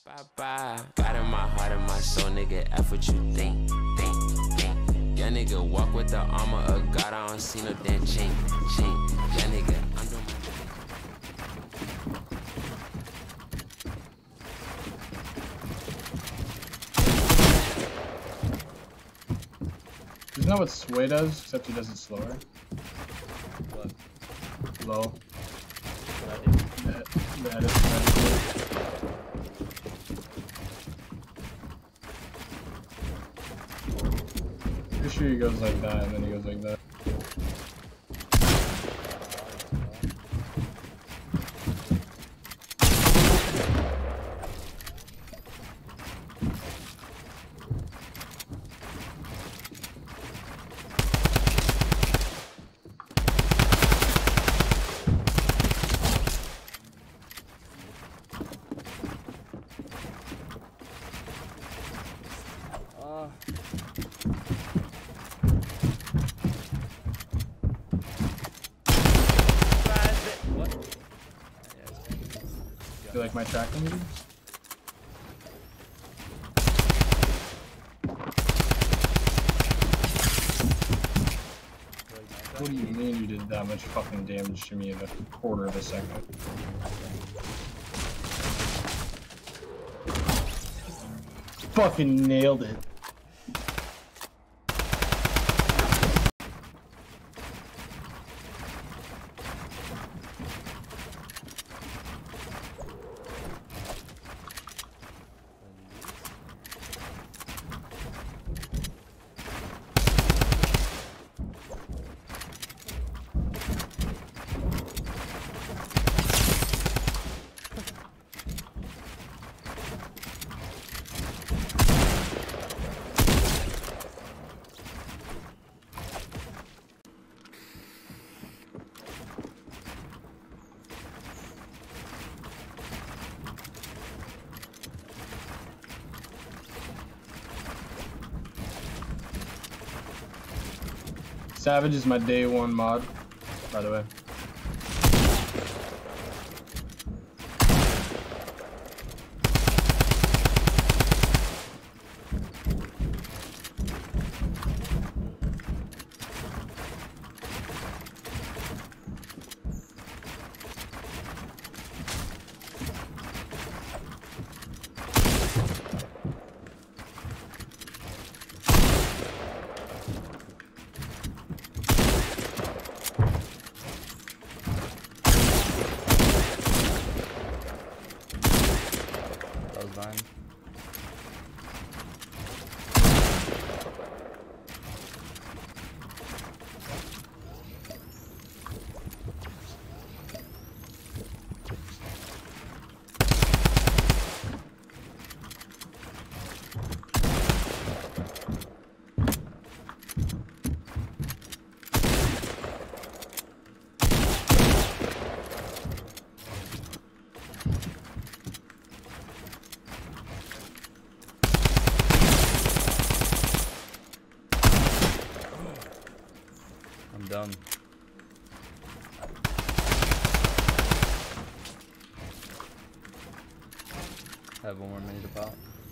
Bye. God in my heart and my soul, nigga, F what you think. Yeah, nigga, walk with the armor of God, I don't see no damn chink. Yeah, nigga, I'm doing Isn't that what Sway does, except he does it slower? What? Low. That is pretty sure he goes like that and then he goes like that. You like my tracking meeting? What do you mean you did that much fucking damage to me in a quarter of a second? Fucking nailed it. Savage is my day one mod, by the way. Mine. I'm done. I have 1 more minute to pop.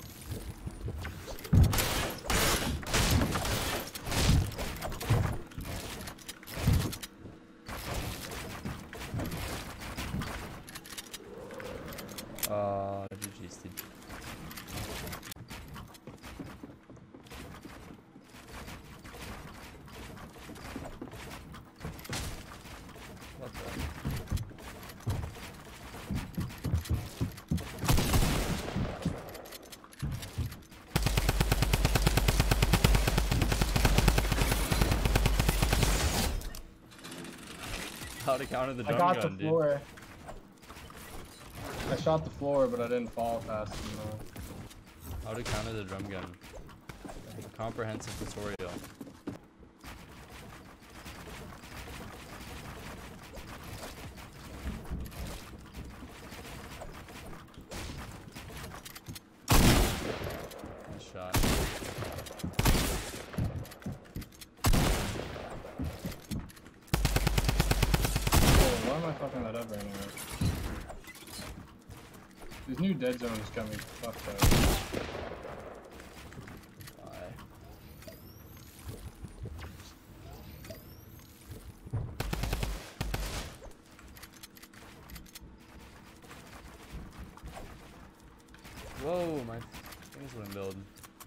GG's, dude. What the? How to counter the drum gun, I got the floor. I shot the floor, but I didn't fall fast enough. How to counter the drum gun. A comprehensive tutorial. Nice shot. Oh, why am I fucking that up right now? This new dead zone has got me fucked up. Why? Whoa, my things wouldn't build.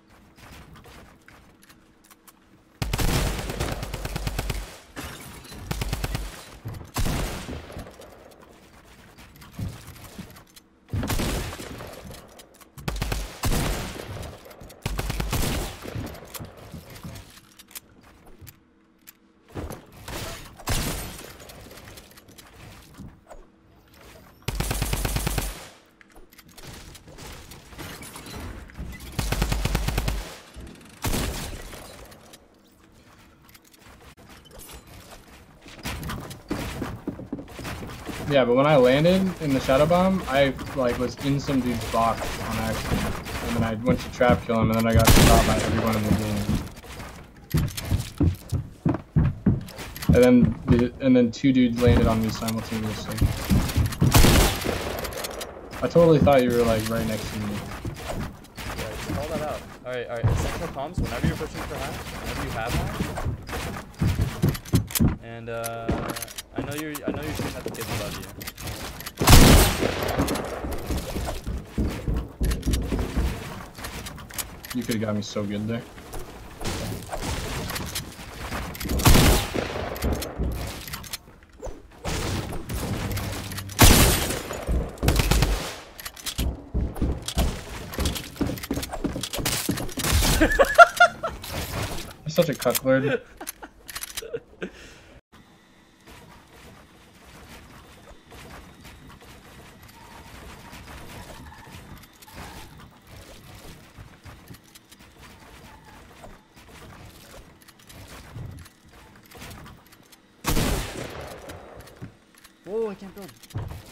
Yeah, but when I landed in the shadow bomb, I like was in some dude's box on accident, and then I went to trap kill him, and then I got shot by everyone in the game. And then two dudes landed on me simultaneously. I totally thought you were like right next to me. Yeah, just call that out. Alright, essential comms, whenever you're pushing for half, whenever you have that. And I know you're shooting at the kids above you. You could have got me so good there. You're such a cucklord. Whoa, I can't build.